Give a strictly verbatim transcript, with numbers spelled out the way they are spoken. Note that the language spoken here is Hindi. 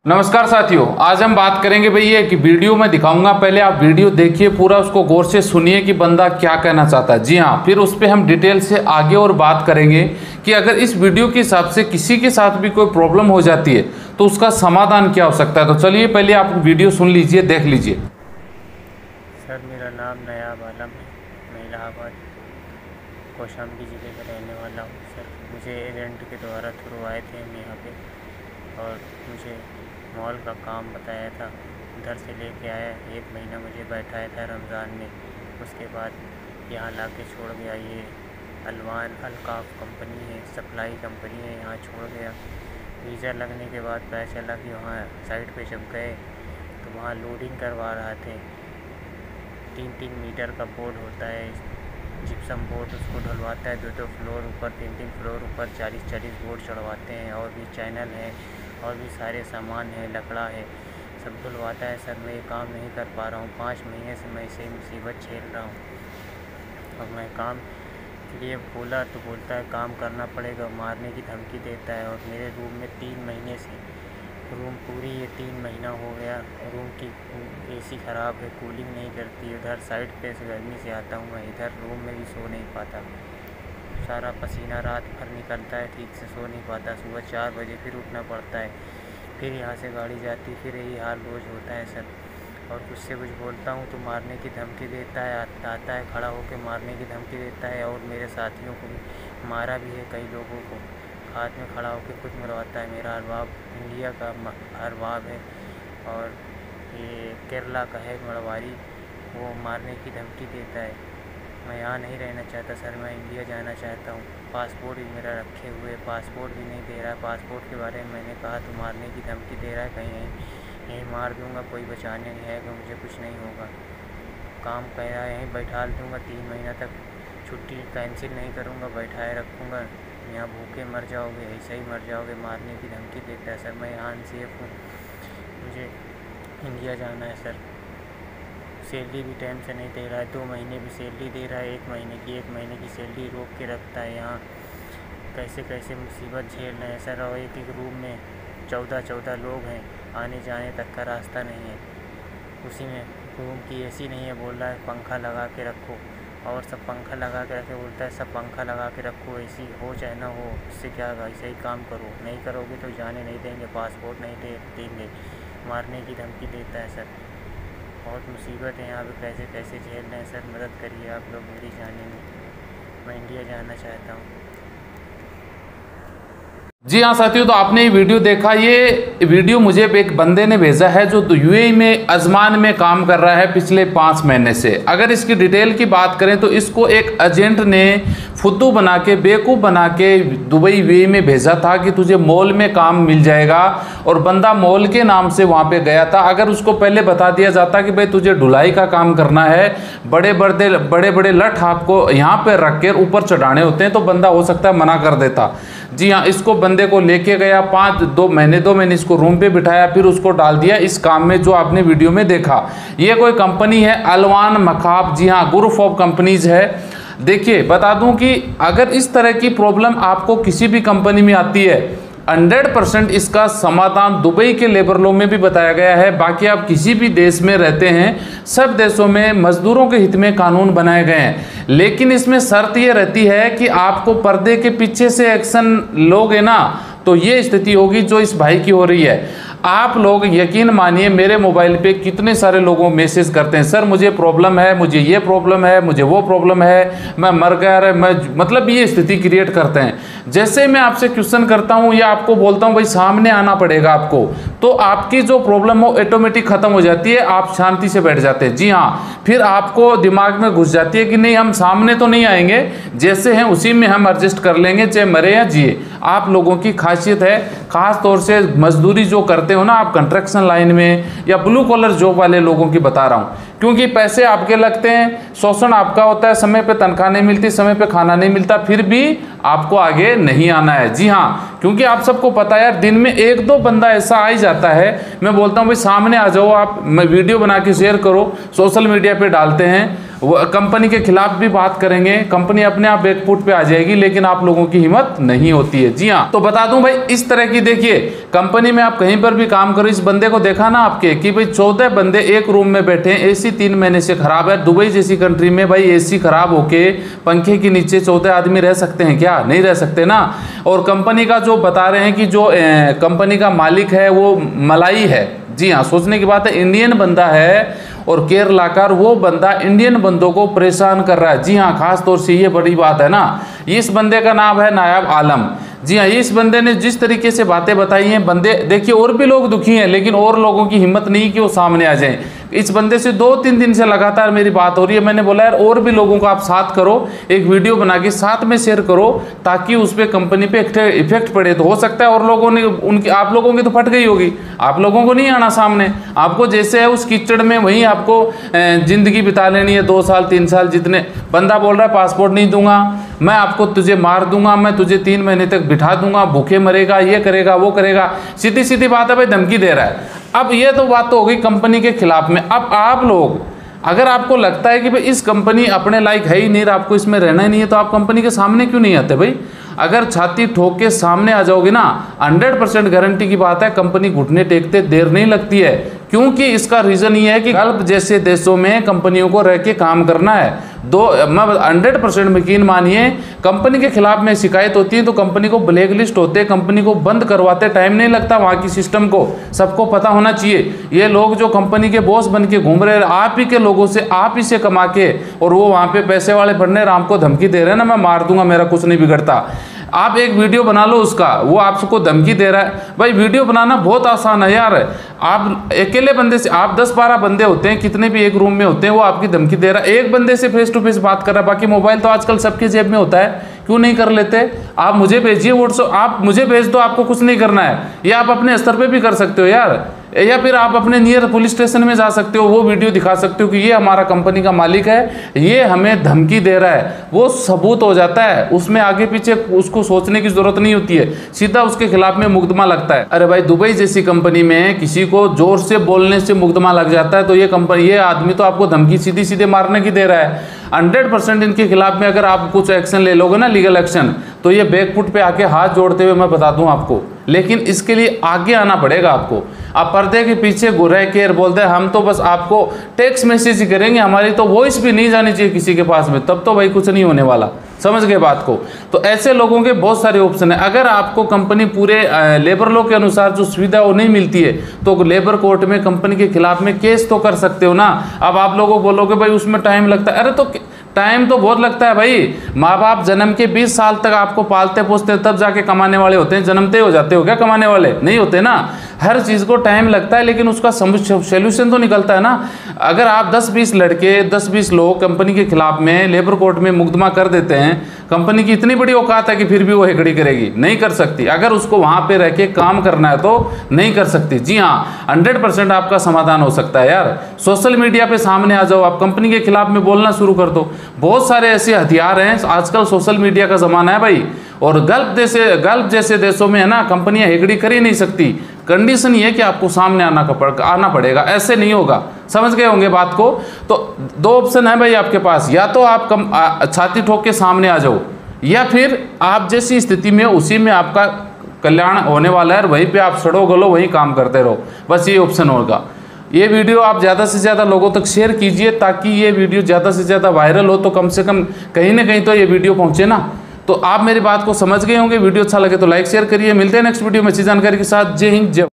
नमस्कार साथियों, आज हम बात करेंगे भाई ये कि वीडियो में दिखाऊंगा। पहले आप वीडियो देखिए, पूरा उसको गौर से सुनिए कि बंदा क्या कहना चाहता है। जी हाँ, फिर उस पर हम डिटेल से आगे और बात करेंगे कि अगर इस वीडियो के हिसाब से किसी के साथ भी कोई प्रॉब्लम हो जाती है तो उसका समाधान क्या हो सकता है। तो चलिए पहले आप वीडियो सुन लीजिए, देख लीजिए। सर, मेरा नाम नयाब आलम है। मैं इलाहाबाद कौशाम्बी ज़िले का रहने वाला हूँ। सर, मुझे एजेंट के द्वारा थ्रू आए थे हम यहाँ पे और मुझे मॉल का काम बताया था। उधर से लेके आया, एक महीना मुझे बैठाया था रमज़ान में। उसके बाद यहाँ ला के छोड़ गया। ये अलवान अलकाफ कंपनी है, सप्लाई कंपनी है, यहाँ छोड़ गया। वीज़ा लगने के बाद पता चला कि वहाँ साइट पे जब गए तो वहाँ लोडिंग करवा रहा थे। तीन तीन मीटर का बोर्ड होता है, जिप्सम बोर्ड, उसको ढलवाता है। दो दो फ्लोर ऊपर, तीन तीन फ्लोर ऊपर चालीस चालीस बोर्ड चढ़वाते हैं। और भी चैनल है और भी सारे सामान है, लकड़ा है, सब धुलवाता है। सर, मैं ये काम नहीं कर पा रहा हूँ। पाँच महीने से मैं इसे मुसीबत झेल रहा हूँ और मैं काम के लिए बोला तो बोलता है काम करना पड़ेगा, मारने की धमकी देता है। और मेरे रूम में तीन महीने से रूम पूरी ये तीन महीना हो गया, रूम की एसी ख़राब है, कूलिंग नहीं करती। उधर साइड पे से गर्मी से आता हूँ मैं, इधर रूम में भी सो नहीं पाता। सारा पसीना रात भर निकलता है, ठीक से सो नहीं पाता। सुबह चार बजे फिर उठना पड़ता है, फिर यहाँ से गाड़ी जाती, फिर यही हाल रोज़ होता है सर। और कुछ से कुछ बोलता हूँ तो मारने की धमकी देता है। आता है खड़ा होकर मारने की धमकी देता है। और मेरे साथियों को भी मारा भी है, कई लोगों को हाथ में खड़ा होकर खुद मरवाता है। मेरा अरबाब इंडिया का अरबाब है और ये केरला का है मरवारी, वो मारने की धमकी देता है। मैं यहाँ नहीं रहना चाहता सर, मैं इंडिया जाना चाहता हूँ। पासपोर्ट भी मेरा रखे हुए, पासपोर्ट भी नहीं दे रहा है। पासपोर्ट के बारे में मैंने कहा तो मारने की धमकी दे रहा है, कहीं यहीं यहीं मार दूँगा, कोई बचाने नहीं आएगा, मुझे कुछ नहीं होगा। काम कह रहा है यहीं बैठा दूँगा, तीन महीना तक छुट्टी कैंसिल नहीं करूँगा, बैठाए रखूँगा। यहाँ भूखे मर जाओगे, ऐसे ही मर जाओगे, मारने की धमकी देता है सर। मैं यहाँ अनसेफ हूँ, मुझे इंडिया जाना है सर। सैलरी भी टाइम से नहीं दे रहा है, दो महीने भी सैलरी दे रहा है, एक महीने की एक महीने की सैलरी रोक के रखता है। यहाँ कैसे कैसे मुसीबत झेल रहे हैं सर। और एक एक रूम में चौदह चौदह लोग हैं, आने जाने तक का रास्ता नहीं है। उसी में रूम की एसी नहीं है, बोल रहा है पंखा लगा के रखो। और सब पंखा लगा के रखे, बोलता है सब पंखा लगा के रखो, एसी हो चाहे ना हो, इससे क्या होगा, ऐसे ही काम करो, नहीं करोगे तो जाने नहीं देंगे, पासपोर्ट नहीं दे देंगे, मारने की धमकी देता है सर। बहुत मुसीबत है यहाँ पे, कैसे कैसे झेल रहे हैं सर। मदद करिए आप लोग मेरी जाने में, मैं इंडिया जाना चाहता हूँ। जी हाँ साथियों, तो आपने ये वीडियो देखा। ये वीडियो मुझे एक बंदे ने भेजा है जो यूएई में अजमान में काम कर रहा है पिछले पाँच महीने से। अगर इसकी डिटेल की बात करें तो इसको एक एजेंट ने फुद्दू बना के, बेवकूफ़ बना के दुबई यूएई में भेजा था कि तुझे मॉल में काम मिल जाएगा। और बंदा मॉल के नाम से वहाँ पे गया था। अगर उसको पहले बता दिया जाता कि भाई तुझे ढुलाई का काम करना है, बड़े बड़े बड़े बड़े लठ आपको यहाँ पर रख कर ऊपर चढ़ाने होते हैं, तो बंदा हो सकता है मना कर देता। जी हाँ, इसको बंदे को लेके गया, पाँच दो महीने दो महीने इसको रूम पे बिठाया, फिर उसको डाल दिया इस काम में जो आपने वीडियो में देखा। ये कोई कंपनी है अलवान मखाब, जी हाँ, ग्रुप ऑफ कंपनीज है। देखिए बता दूं कि अगर इस तरह की प्रॉब्लम आपको किसी भी कंपनी में आती है, हंड्रेड परसेंट इसका समाधान दुबई के लेबर लॉ में भी बताया गया है। बाकी आप किसी भी देश में रहते हैं, सब देशों में मजदूरों के हित में कानून बनाए गए हैं। लेकिन इसमें शर्त ये रहती है कि आपको पर्दे के पीछे से एक्शन लोगे ना, तो ये स्थिति होगी जो इस भाई की हो रही है। आप लोग यकीन मानिए, मेरे मोबाइल पे कितने सारे लोगों मैसेज करते हैं, सर मुझे प्रॉब्लम है, मुझे ये प्रॉब्लम है, मुझे वो प्रॉब्लम है, मैं मर गया रे, मैं मतलब ये स्थिति क्रिएट करते हैं। जैसे मैं आपसे क्वेश्चन करता हूँ या आपको बोलता हूँ भाई सामने आना पड़ेगा आपको, तो आपकी जो प्रॉब्लम हो ऑटोमेटिक खत्म हो जाती है, आप शांति से बैठ जाते हैं। जी हाँ, फिर आपको दिमाग में घुस जाती है कि नहीं हम सामने तो नहीं आएंगे, जैसे हैं उसी में हम एडजस्ट कर लेंगे, चाहे मरे या जिए। आप लोगों की खासियत है, खास तौर से मजदूरी जो करते हो ना आप कंस्ट्रक्शन लाइन में या ब्लू कॉलर जॉब वाले लोगों की बता रहा हूँ, क्योंकि पैसे आपके लगते हैं, शोषण आपका होता है, समय पे तनख्वाह नहीं मिलती, समय पे खाना नहीं मिलता, फिर भी आपको आगे नहीं आना है। जी हाँ, क्योंकि आप सबको पता है यार, दिन में एक दो बंदा ऐसा आ ही जाता है, मैं बोलता हूँ भाई सामने आ जाओ, आप मैं वीडियो बना के शेयर करो, सोशल मीडिया पे डालते हैं, वो कंपनी के खिलाफ भी बात करेंगे, कंपनी अपने आप बैकफुट पे आ जाएगी, लेकिन आप लोगों की हिम्मत नहीं होती है। जी हाँ, तो बता दूं भाई, इस तरह की देखिए कंपनी में आप कहीं पर भी काम करो, इस बंदे को देखा ना आपके कि भाई चौदह बंदे एक रूम में बैठे हैं, एसी तीन महीने से खराब है। दुबई जैसी कंट्री में भाई एसी खराब होके पंखे के नीचे चौदह आदमी रह सकते हैं क्या? नहीं रह सकते ना। और कंपनी का जो बता रहे हैं कि जो कंपनी का मालिक है वो मलाई है। जी हाँ, सोचने की बात है, इंडियन बंदा है और केरला का, वो बंदा इंडियन बंदों को परेशान कर रहा है। जी हाँ, खास तौर से ये बड़ी बात है ना। इस बंदे का नाम है नायाब आलम। जी हाँ, इस बंदे ने जिस तरीके से बातें बताई हैं, बंदे देखिए और भी लोग दुखी हैं, लेकिन और लोगों की हिम्मत नहीं कि वो सामने आ जाएं। इस बंदे से दो तीन दिन से लगातार मेरी बात हो रही है। मैंने बोला यार और भी लोगों को आप साथ करो, एक वीडियो बना के साथ में शेयर करो, ताकि उस पर कंपनी पे इफेक्ट पड़े। तो हो सकता है और लोगों ने उनकी, आप लोगों की तो फट गई होगी, आप लोगों को नहीं आना सामने। आपको जैसे है उस कीचड़ में वहीं आपको जिंदगी बिता लेनी है, दो साल तीन साल जितने। बंदा बोल रहा है पासपोर्ट नहीं दूंगा मैं, आपको तुझे मार दूंगा मैं, तुझे तीन महीने तक बिठा दूंगा, भूखे मरेगा, ये करेगा वो करेगा। सीधी सीधी बात है भाई, धमकी दे रहा है। अब ये तो बात तो हो गई कंपनी के खिलाफ में। अब आप लोग, अगर आपको लगता है कि भाई इस कंपनी अपने लायक है ही नहीं, आपको इसमें रहना ही नहीं है, तो आप कंपनी के सामने क्यों नहीं आते भाई? अगर छाती ठोक के सामने आ जाओगे ना, हंड्रेड परसेंट गारंटी की बात है, कंपनी घुटने टेकते देर नहीं लगती है। क्योंकि इसका रीजन ये है कि गल्फ जैसे देशों में कंपनियों को रह के काम करना है। दो मैं हंड्रेड परसेंट यकीन मानिए, कंपनी के खिलाफ में शिकायत होती है तो कंपनी को ब्लैक लिस्ट होते, कंपनी को बंद करवाते, टाइम नहीं लगता। वहाँ की सिस्टम को सबको पता होना चाहिए। ये लोग जो कंपनी के बॉस बन के घूम रहे हैं, आप ही के लोगों से, आप ही से कमा के, और वो वहाँ पे पैसे वाले बनने राम को धमकी दे रहे हैं ना, मैं मार दूंगा, मेरा कुछ नहीं बिगड़ता। आप एक वीडियो बना लो उसका, वो आपको धमकी दे रहा है। भाई वीडियो बनाना बहुत आसान है यार। आप अकेले बंदे से, आप दस बारह बंदे होते हैं, कितने भी एक रूम में होते हैं, वो आपकी धमकी दे रहा है। एक बंदे से फेस टू फेस बात कर रहा है। बाकी मोबाइल तो आजकल सबके जेब में होता है, क्यों नहीं कर लेते? आप मुझे भेजिए व्हाट्सएप, आप मुझे भेज दो, आपको कुछ नहीं करना है। या आप अपने स्तर पे भी कर सकते हो यार, या फिर आप अपने नियर पुलिस स्टेशन में जा सकते हो, वो वीडियो दिखा सकते हो कि ये हमारा कंपनी का मालिक है, ये हमें धमकी दे रहा है। वो सबूत हो जाता है, उसमें आगे पीछे उसको सोचने की जरूरत नहीं होती है, सीधा उसके खिलाफ में मुकदमा लगता है। अरे भाई, दुबई जैसी कंपनी में किसी को जोर से बोलने से मुकदमा लग जाता है, तो ये कंपनी, ये आदमी तो आपको धमकी सीधी सीधे मारने की दे रहा है। हंड्रेड परसेंट इनके खिलाफ में अगर आप कुछ एक्शन ले लोगे ना, लीगल एक्शन, तो ये बैकफुट पे आके हाथ जोड़ते हुए मैं बता दूं आपको। लेकिन इसके लिए आगे आना पड़ेगा आपको। आप पर्दे के पीछे रह के बोलते हैं हम तो बस आपको टेक्स्ट मैसेज ही करेंगे, हमारी तो वॉइस भी नहीं जानी चाहिए किसी के पास में, तब तो भाई कुछ नहीं होने वाला। समझ गए बात को? तो ऐसे लोगों के बहुत सारे ऑप्शन है। अगर आपको कंपनी पूरे लेबर लॉ के अनुसार जो सुविधा वो नहीं मिलती है, तो लेबर कोर्ट में कंपनी के खिलाफ में केस तो कर सकते हो ना। अब आप लोगों बोलोगे भाई उसमें टाइम लगता है, अरे तो टाइम तो बहुत लगता है भाई। माँ बाप जन्म के बीस साल तक आपको पालते पोसते तब जाके कमाने वाले होते हैं। जन्मते हो जाते हो क्या कमाने वाले? नहीं होते ना। हर चीज़ को टाइम लगता है, लेकिन उसका सोल्यूशन तो निकलता है ना। अगर आप दस बीस लड़के, दस बीस लोग कंपनी के खिलाफ में लेबर कोर्ट में मुकदमा कर देते हैं, कंपनी की इतनी बड़ी औकात है कि फिर भी वो हेकड़ी करेगी? नहीं कर सकती। अगर उसको वहाँ पे रह के काम करना है तो नहीं कर सकती। जी हाँ, हंड्रेड परसेंट आपका समाधान हो सकता है यार। सोशल मीडिया पे सामने आ जाओ, आप कंपनी के खिलाफ में बोलना शुरू कर दो। बहुत सारे ऐसे हथियार हैं, आजकल सोशल मीडिया का ज़माना है भाई। और गल्फ जैसे गल्फ जैसे देशों में है ना, कंपनियां हेगड़ी कर ही नहीं सकती। कंडीशन ये है कि आपको सामने आना का आना पड़ेगा, ऐसे नहीं होगा। समझ गए होंगे बात को? तो दो ऑप्शन है भाई आपके पास, या तो आप कम आ, छाती ठोक के सामने आ जाओ, या फिर आप जैसी स्थिति में उसी में आपका कल्याण होने वाला है, वहीं पे आप सड़ो गलो वहीं काम करते रहो। बस ये ऑप्शन होगा। ये वीडियो आप ज़्यादा से ज़्यादा लोगों तक शेयर कीजिए, ताकि ये वीडियो ज़्यादा से ज़्यादा वायरल हो, तो कम से कम कहीं ना कहीं तो ये वीडियो पहुँचे ना। तो आप मेरी बात को समझ गए होंगे। वीडियो अच्छा लगे तो लाइक शेयर करिए। मिलते हैं नेक्स्ट वीडियो में अच्छी जानकारी के साथ। जय हिंद, जय